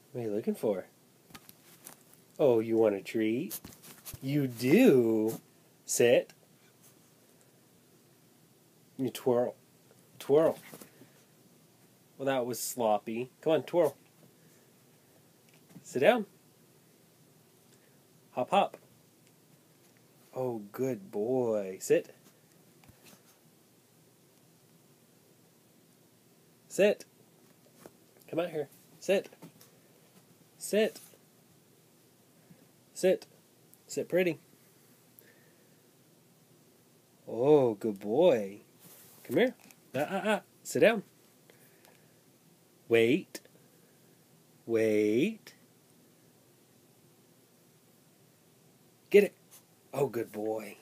What are you looking for? Oh, you want a treat? You do. Sit. You twirl. Twirl. Well, that was sloppy. Come on, twirl. Sit down. Hop, hop. Oh, good boy. Sit. Sit. Come out here. Sit. Sit. Sit. Sit pretty. Oh, good boy. Come here. Sit down. Wait. Wait. Get it. Oh, good boy.